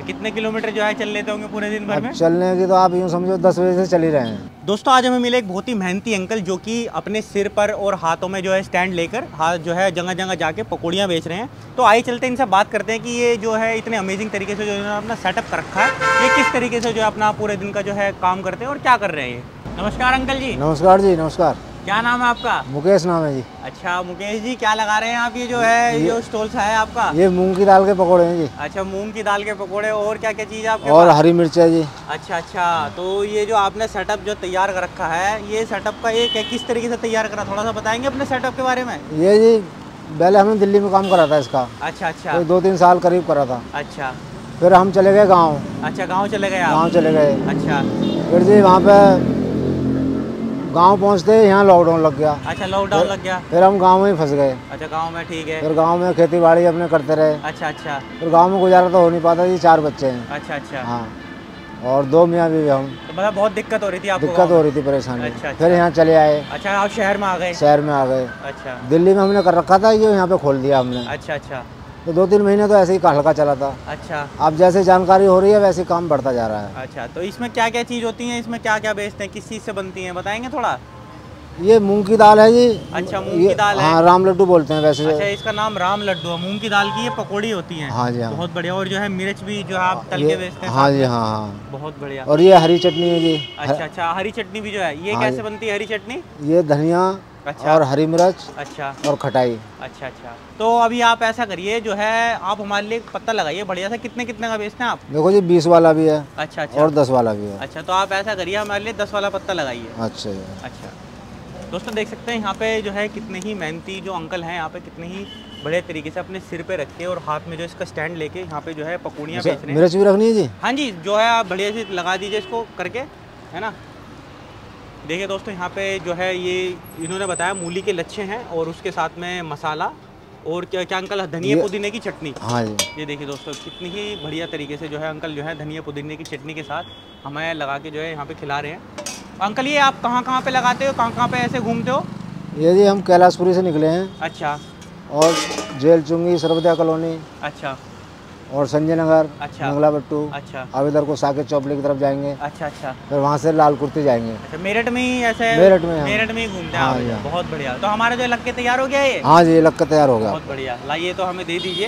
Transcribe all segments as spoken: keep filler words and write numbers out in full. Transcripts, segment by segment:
कितने किलोमीटर जो है चल लेते होंगे पूरे दिन भर में? चलने की तो आप यूँ समझो दस बजे से चल ही रहे हैं। दोस्तों आज हमें मिले एक बहुत ही मेहनती अंकल जो कि अपने सिर पर और हाथों में जो है स्टैंड लेकर हाथ जो है जगह जगह जाके पकौड़ियाँ बेच रहे हैं। तो आइए चलते हैं इनसे बात करते हैं कि ये जो है इतने अमेजिंग तरीके से जो इन्होंने अपना सेटअप कर रखा है, ये किस तरीके से जो है अपना पूरे दिन का जो है काम करते हैं और क्या कर रहे हैं ये। नमस्कार अंकल जी। नमस्कार जी। नमस्कार। क्या नाम है आपका? मुकेश नाम है जी। अच्छा मुकेश जी, क्या लगा रहे हैं आप? ये जो है ये जो स्टॉल सा है आपका, ये मूंग की दाल के पकौड़े हैं जी। अच्छा मूंग की दाल के पकौड़े, और क्या क्या चीज़ है आपके और पास? हरी मिर्च है जी। अच्छा अच्छा, तो ये जो आपने सेटअप जो तैयार कर रखा है, ये सेटअप का एक है, किस तरीके से तैयार करा, थोड़ा सा बताएंगे अपने सेटअप के बारे में? ये जी पहले हमने दिल्ली में काम करा था इसका। अच्छा अच्छा। तो दो तीन साल करीब करा था। अच्छा। फिर हम चले गए गाँव। अच्छा गाँव चले गए आप? गाँव चले गए। अच्छा। फिर जी वहाँ पे गांव पहुंचते यहाँ लॉकडाउन लग गया। अच्छा लॉकडाउन लग गया। फिर हम गांव में ही फंस गए। अच्छा गांव में, ठीक है। फिर गांव में खेती बाड़ी अपने करते रहे। अच्छा अच्छा। फिर गांव में गुजारा तो हो नहीं पाता जी, चार बच्चे हैं। अच्छा अच्छा। हाँ, और दो मियाँ बीवी हम। तो मतलब बहुत दिक्कत हो रही थी आपको? दिक्कत हो रही थी, परेशानी। अच्छा अच्छा। फिर यहाँ चले आए। अच्छा आप शहर में आ गए? शहर में आ गए। अच्छा। दिल्ली में हमने कर रखा था, ये यहाँ पे खोल दिया हमने। अच्छा अच्छा। तो दो तीन महीने तो ऐसे ही हल्का चला था। अच्छा। अब जैसे जानकारी हो रही है वैसे काम बढ़ता जा रहा है। अच्छा, तो इसमें क्या क्या चीज़ होती है, इसमें क्या क्या बेचते हैं, किस चीज़ से बनती हैं, बताएंगे थोड़ा? ये मूंग की दाल है जी। अच्छा मूंग की दाल है। हाँ, राम लड्डू बोलते हैं वैसे। अच्छा इसका नाम राम लड्डू है। मूंग की दाल की ये पकौड़ी होती हैं। हाँ जी हाँ। बहुत बढ़िया। और जो है मिर्च भी जो है आप तल के बेचते हैं? हाँ जी हाँ हाँ। बहुत बढ़िया। और ये हरी चटनी है जी। अच्छा अच्छा, हरी चटनी भी जो है, ये कैसे बनती है हरी चटनी? ये धनिया अच्छा और हरी मिर्च अच्छा और खटाई। अच्छा अच्छा। तो अभी आप ऐसा करिए, जो है आप हमारे लिए एक पत्ता लगाइए बढ़िया सा। कितने कितने का बेचते हैं आप? देखो जी बीस वाला भी है। अच्छा अच्छा। और दस वाला भी है। अच्छा, तो आप ऐसा करिए हमारे लिए दस वाला पत्ता लगाइए। अच्छा अच्छा। दोस्तों देख सकते हैं यहाँ पे जो है कितने ही मेहनती जो अंकल हैं यहाँ पे, कितने ही बढ़िया तरीके से अपने सिर पे रख के और हाथ में जो इसका स्टैंड लेके यहाँ पे जो है पकौड़ियाँ बेच रहे हैं। मिर्च भी रखनी है जी? हाँ जी, जो है आप बढ़िया से लगा दीजिए इसको करके, है ना। देखिए दोस्तों यहाँ पे जो है ये इन्होंने बताया मूली के लच्छे हैं और उसके साथ में मसाला और क्या क्या अंकल, धनिया पुदीने की चटनी। हाँ जी। ये देखिए दोस्तों कितनी ही बढ़िया तरीके से जो है अंकल जो है धनिया पुदीने की चटनी के साथ हमें लगा के जो है यहाँ पे खिला रहे हैं। अंकल ये आप कहाँ कहाँ पे लगाते हो, कहाँ कहाँ पे ऐसे घूमते हो? ये जी हम कैलाशपुरी से निकले हैं। अच्छा। और जेल चुंगी, सर्वदया कॉलोनी। अच्छा। और संजय नगर। अच्छा। मंगला बट्टू। अच्छा। अब इधर को साकेत चौपड़ी की तरफ जाएंगे। अच्छा अच्छा। फिर वहाँ से लाल कुर्ती जाएंगे। अच्छा, मेरठ में ही ऐसे? मेरठ में मेरठ में ही घूमते हैं आप? बहुत बढ़िया। तो हमारा जो लग के तैयार हो गया ये? हाँ जी, लग के तैयार हो गया। बहुत बढ़िया। लाइए तो हमें दे दीजिए।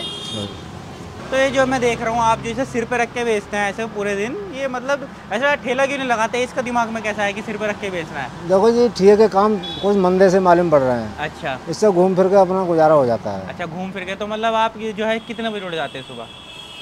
तो ये जो मैं देख रहा हूँ आप जो इसे सिर पे रख के बेचते हैं ऐसे पूरे दिन, ये मतलब ऐसा ठेला क्यों नहीं लगाते? इसका दिमाग में कैसा है कि सिर पे रख के बेचना है? देखो जी ठीक है, काम कुछ मंदे से मालूम पड़ रहे हैं। अच्छा। इससे घूम फिर के अपना गुजारा हो जाता है। अच्छा घूम फिर के, तो मतलब आप ये जो है कितने बजे उठ जाते हैं सुबह?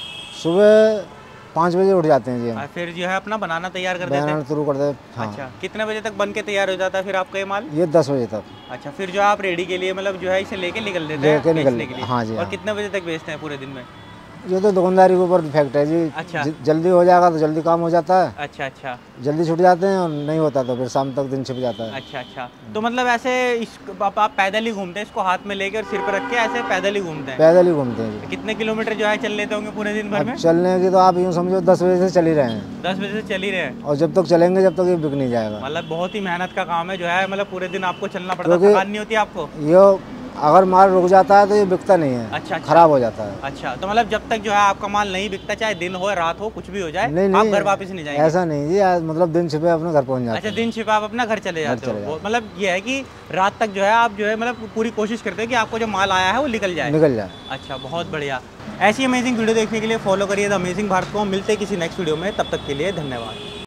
सुबह पाँच बजे उठ जाते हैं जी हम। फिर जो है अपना बनाना तैयार कर देते हैं? शुरू कर देते हैं। अच्छा, कितने बजे तक बन के तैयार हो जाता है फिर आपका ये माल? ये दस बजे तक। अच्छा, फिर जो आप रेडी के लिए मतलब जो है इसे लेके निकल देते हैं बेचने के लिए? हाँ जी। और कितने बजे तक बेचते हैं पूरे दिन में? ये तो दुकानदारी के ऊपर इफेक्ट है जी। अच्छा। जल्दी हो जाएगा तो जल्दी काम हो जाता है। अच्छा अच्छा। जल्दी छूट जाते हैं और नहीं होता तो फिर शाम तक दिन छिप जाता है। अच्छा अच्छा। तो मतलब ऐसे इस आप, आप पैदल ही घूमते हैं, इसको हाथ में लेकर सिर पर रख के ऐसे पैदल ही घूमते हैं? पैदल ही घूमते हैं जी। कितने किलोमीटर जो है चल लेते होंगे पूरे दिन भर में? चलने की तो आप यूँ समझो दस बजे से चल ही रहे हैं। दस बजे से चल ही रहे हैं? और जब तक चलेंगे जब तक ये बिक नहीं जाएगा। मतलब बहुत ही मेहनत का काम है जो है, मतलब पूरे दिन आपको चलना पड़ता है, थकान नहीं होती आपको? ये अगर माल रुक जाता है तो ये बिकता नहीं है। अच्छा, अच्छा। खराब हो जाता है। अच्छा, तो मतलब जब तक जो है आपका माल नहीं बिकता, चाहे दिन हो रात हो कुछ भी हो जाए, नहीं, आप घर वापस नहीं जाएंगे? ऐसा नहीं जी, मतलब दिन छिपे अपने घर पहुंच जाते हैं। अच्छा, दिन छिपे आप अपना घर चले जाते हो। मतलब ये है कि रात तक जो है आप जो है मतलब पूरी कोशिश करते हैं कि आपको जो माल आया है वो निकल जाए निकल जाए अच्छा, बहुत बढ़िया। ऐसी अमेजिंग वीडियो देखने के लिए फॉलो करिए द अमेजिंग भारत को। मिलते हैं किसी नेक्स्ट वीडियो में, तब तक के लिए धन्यवाद।